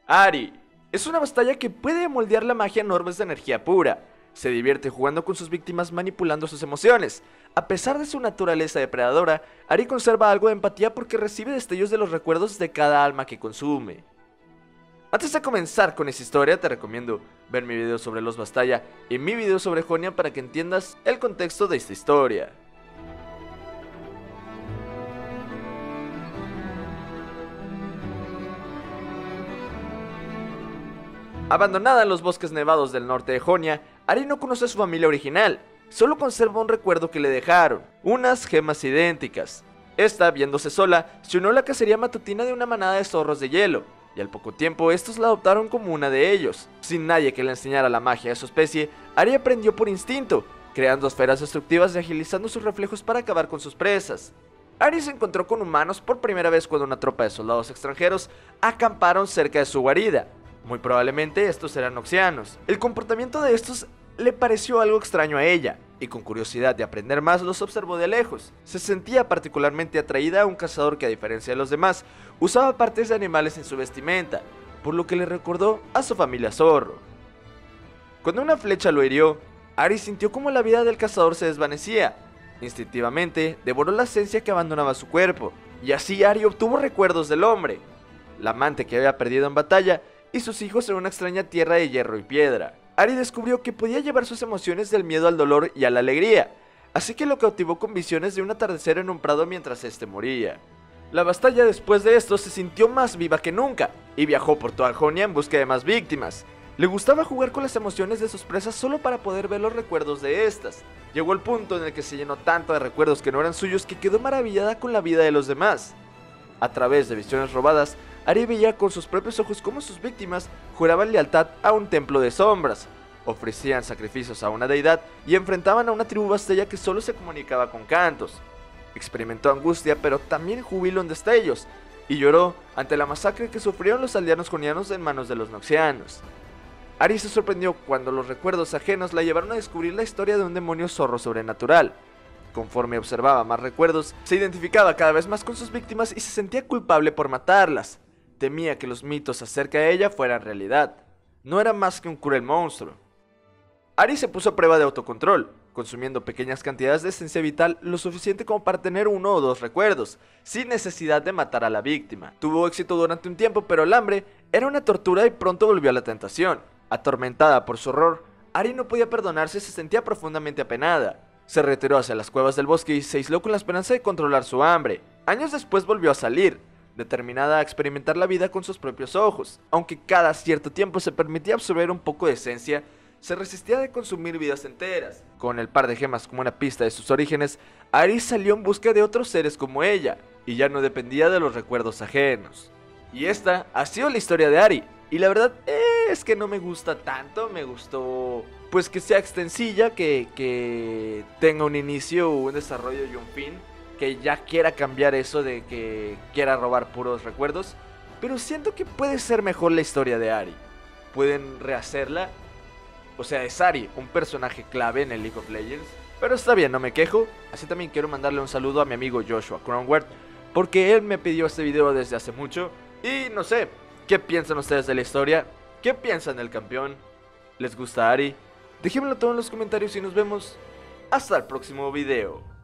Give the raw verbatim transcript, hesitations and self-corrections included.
Ahri es una Bastaya que puede moldear la magia en orbes de energía pura. Se divierte jugando con sus víctimas manipulando sus emociones. A pesar de su naturaleza depredadora, Ahri conserva algo de empatía porque recibe destellos de los recuerdos de cada alma que consume. Antes de comenzar con esta historia, te recomiendo ver mi video sobre los Bastaya y mi video sobre Jonia para que entiendas el contexto de esta historia. Abandonada en los bosques nevados del norte de Jonia, Ahri no conoce a su familia original, solo conserva un recuerdo que le dejaron, unas gemas idénticas. Esta, viéndose sola, se unió a la cacería matutina de una manada de zorros de hielo, y al poco tiempo estos la adoptaron como una de ellos. Sin nadie que le enseñara la magia de su especie, Ahri aprendió por instinto, creando esferas destructivas y agilizando sus reflejos para acabar con sus presas. Ahri se encontró con humanos por primera vez cuando una tropa de soldados extranjeros acamparon cerca de su guarida. Muy probablemente estos eran noxianos. El comportamiento de estos le pareció algo extraño a ella, y con curiosidad de aprender más los observó de lejos. Se sentía particularmente atraída a un cazador que, a diferencia de los demás, usaba partes de animales en su vestimenta, por lo que le recordó a su familia zorro. Cuando una flecha lo hirió, Ahri sintió como la vida del cazador se desvanecía. Instintivamente devoró la esencia que abandonaba su cuerpo, y así Ahri obtuvo recuerdos del hombre, la amante que había perdido en batalla, y sus hijos en una extraña tierra de hierro y piedra. Ahri descubrió que podía llevar sus emociones del miedo al dolor y a la alegría, así que lo cautivó con visiones de un atardecer en un prado mientras este moría. La Bastaya después de esto se sintió más viva que nunca, y viajó por toda Jonia en busca de más víctimas. Le gustaba jugar con las emociones de sus presas solo para poder ver los recuerdos de estas. Llegó el punto en el que se llenó tanto de recuerdos que no eran suyos que quedó maravillada con la vida de los demás. A través de visiones robadas, Ahri veía con sus propios ojos cómo sus víctimas juraban lealtad a un templo de sombras, ofrecían sacrificios a una deidad y enfrentaban a una tribu bastaya que solo se comunicaba con cantos. Experimentó angustia, pero también júbilo en destellos, y lloró ante la masacre que sufrieron los aldeanos jonianos en manos de los noxianos. Ahri se sorprendió cuando los recuerdos ajenos la llevaron a descubrir la historia de un demonio zorro sobrenatural. Conforme observaba más recuerdos, se identificaba cada vez más con sus víctimas y se sentía culpable por matarlas. Temía que los mitos acerca de ella fueran realidad. No era más que un cruel monstruo. Ahri se puso a prueba de autocontrol, consumiendo pequeñas cantidades de esencia vital lo suficiente como para tener uno o dos recuerdos, sin necesidad de matar a la víctima. Tuvo éxito durante un tiempo, pero el hambre era una tortura y pronto volvió a la tentación. Atormentada por su horror, Ahri no podía perdonarse y se sentía profundamente apenada. Se retiró hacia las cuevas del bosque y se aisló con la esperanza de controlar su hambre. Años después volvió a salir, determinada a experimentar la vida con sus propios ojos. Aunque cada cierto tiempo se permitía absorber un poco de esencia, se resistía de consumir vidas enteras. Con el par de gemas como una pista de sus orígenes, Ahri salió en busca de otros seres como ella, y ya no dependía de los recuerdos ajenos. Y esta ha sido la historia de Ahri, y la verdad eh, es que no me gusta tanto. Me gustó pues que sea extensilla, que, que tenga un inicio, un desarrollo y un fin, que ya quiera cambiar eso de que quiera robar puros recuerdos, pero siento que puede ser mejor la historia de Ahri. Pueden rehacerla. O sea, es Ahri, un personaje clave en el League of Legends, pero está bien, no me quejo. Así también quiero mandarle un saludo a mi amigo Joshua Cronward, porque él me pidió este video desde hace mucho. Y no sé, ¿qué piensan ustedes de la historia? ¿Qué piensan del campeón? ¿Les gusta Ahri? Déjenmelo todo en los comentarios y nos vemos hasta el próximo video.